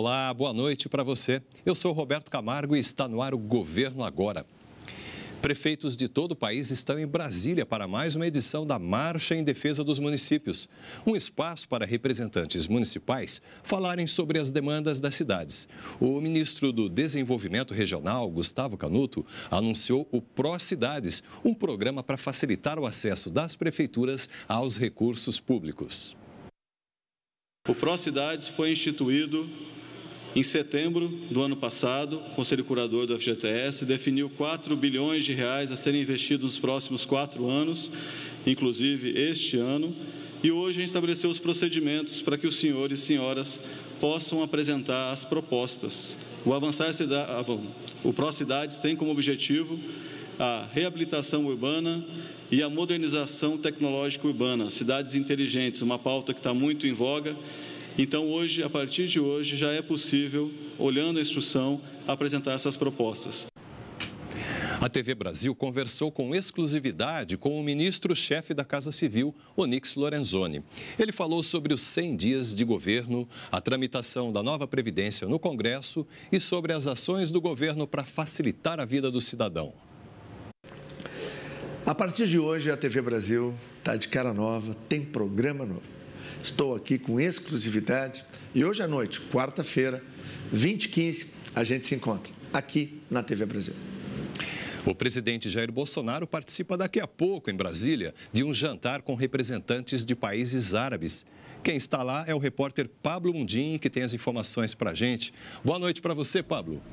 Olá, boa noite para você. Eu sou Roberto Camargo e está no ar o Governo Agora. Prefeitos de todo o país estão em Brasília para mais uma edição da Marcha em Defesa dos Municípios. Um espaço para representantes municipais falarem sobre as demandas das cidades. O ministro do Desenvolvimento Regional, Gustavo Canuto, anunciou o Pró-Cidades, um programa para facilitar o acesso das prefeituras aos recursos públicos. O Pró-Cidades foi instituído em setembro do ano passado. O Conselho Curador do FGTS definiu 4 bilhões de reais a serem investidos nos próximos 4 anos, inclusive este ano, e hoje a gente estabeleceu os procedimentos para que os senhores e senhoras possam apresentar as propostas. O Pró-Cidades tem como objetivo a reabilitação urbana e a modernização tecnológica urbana, cidades inteligentes, uma pauta que está muito em voga. Então, hoje, a partir de hoje, já é possível, olhando a instrução, apresentar essas propostas. A TV Brasil conversou com exclusividade com o ministro-chefe da Casa Civil, Onyx Lorenzoni. Ele falou sobre os 100 dias de governo, a tramitação da nova Previdência no Congresso e sobre as ações do governo para facilitar a vida do cidadão. A partir de hoje, a TV Brasil está de cara nova, tem programa novo. Estou aqui com exclusividade e hoje à noite, quarta-feira, 20h15, a gente se encontra aqui na TV Brasil. O presidente Jair Bolsonaro participa daqui a pouco, em Brasília, de um jantar com representantes de países árabes. Quem está lá é o repórter Pablo Mundim, que tem as informações para a gente. Boa noite para você, Pablo.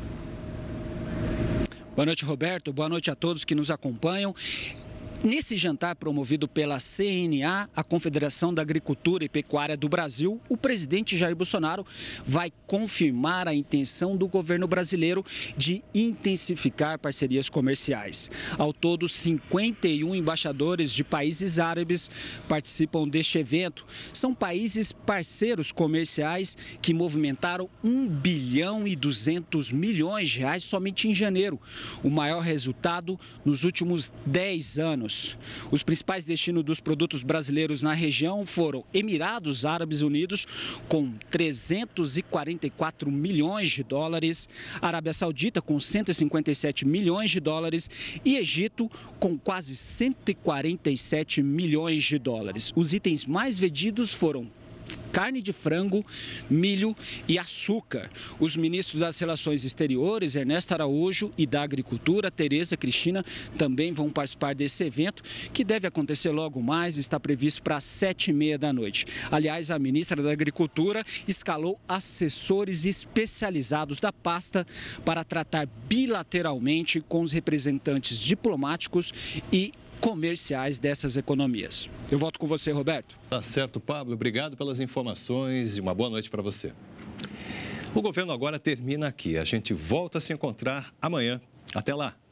Boa noite, Roberto. Boa noite a todos que nos acompanham. Nesse jantar promovido pela CNA, a Confederação da Agricultura e Pecuária do Brasil, o presidente Jair Bolsonaro vai confirmar a intenção do governo brasileiro de intensificar parcerias comerciais. Ao todo, 51 embaixadores de países árabes participam deste evento. São países parceiros comerciais que movimentaram 1 bilhão e 200 milhões de reais somente em janeiro, o maior resultado nos últimos 10 anos. Os principais destinos dos produtos brasileiros na região foram Emirados Árabes Unidos, com 344 milhões de dólares, Arábia Saudita, com 157 milhões de dólares e Egito, com quase 147 milhões de dólares. Os itens mais vendidos foram carne de frango, milho e açúcar. Os ministros das Relações Exteriores, Ernesto Araújo, e da Agricultura, Tereza Cristina, também vão participar desse evento, que deve acontecer logo mais, está previsto para as 7h30 da noite. Aliás, a ministra da Agricultura escalou assessores especializados da pasta para tratar bilateralmente com os representantes diplomáticos e comerciais dessas economias. Eu volto com você, Roberto. Tá certo, Pablo. Obrigado pelas informações e uma boa noite para você. O Governo Agora termina aqui. A gente volta a se encontrar amanhã. Até lá.